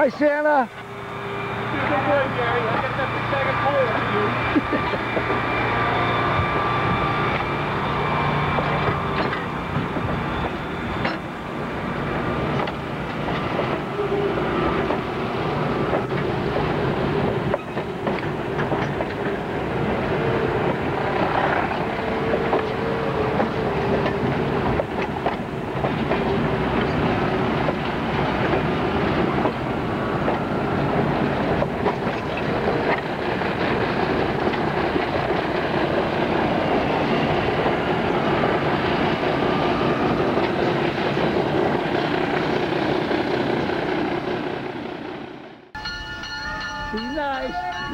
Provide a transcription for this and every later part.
Bye, Santa. Good boy, Gary. I got that bag of coal for you. Be nice.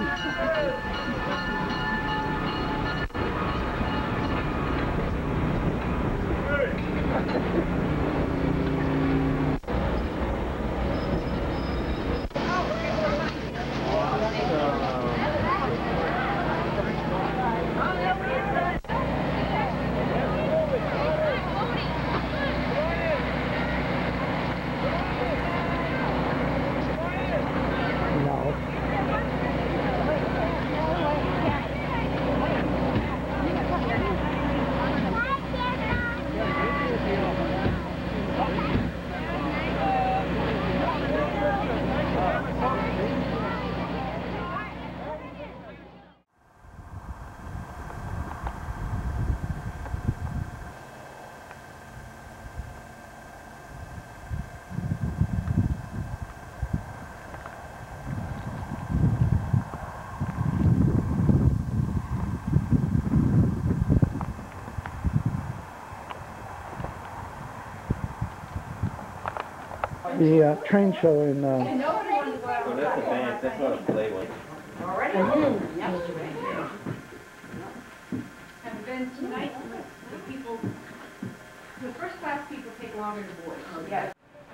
The train show in... Oh, that's a band. That's not a playboy. Already? Yesterday. And then tonight, the people, the first class people take longer to board. Yeah.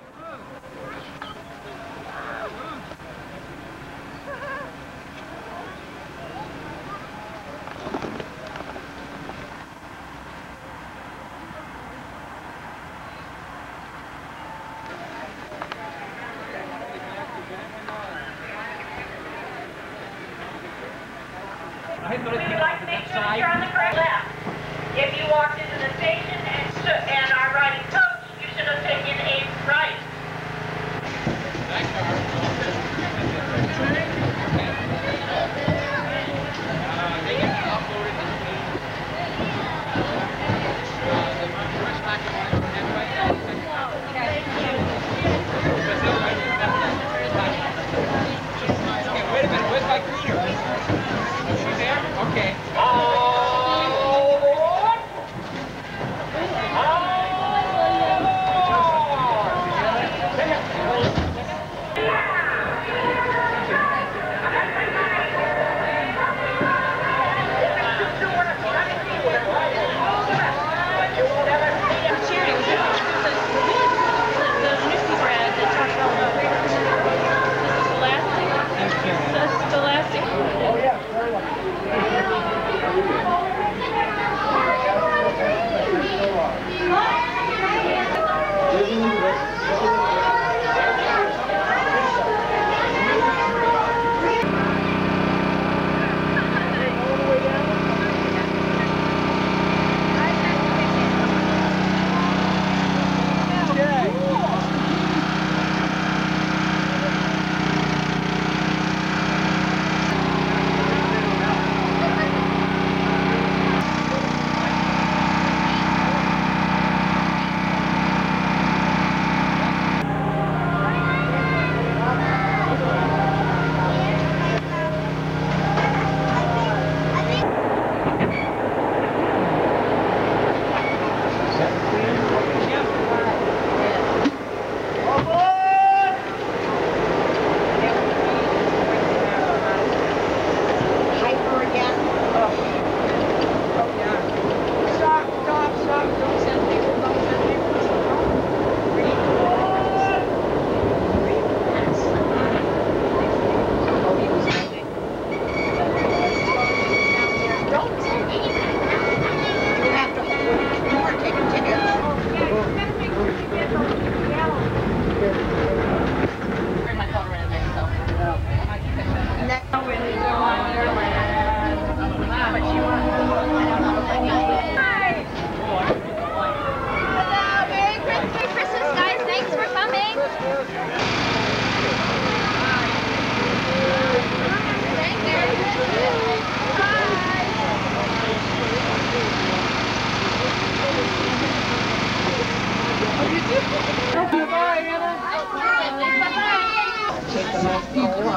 Would you like to make sure you're on the correct left? If you walked into the station and are riding coach, you should have taken a right. Wait a minute, where's my greeter? Is she there? Okay.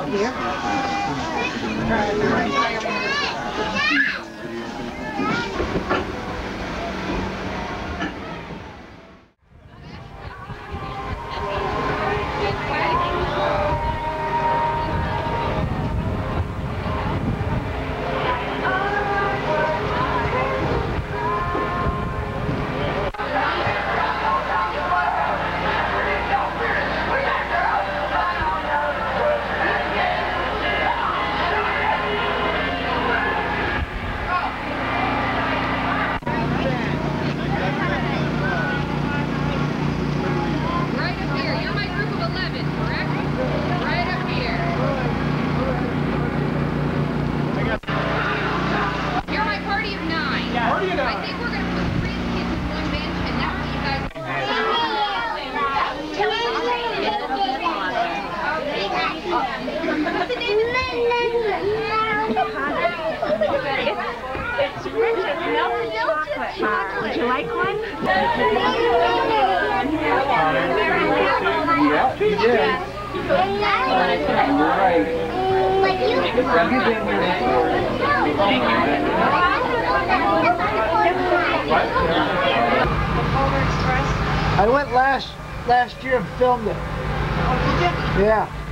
It's rich in milk chocolate. Would you like one? Yeah, you did. You're right. I went last year and filmed it. Oh, did you? Yeah.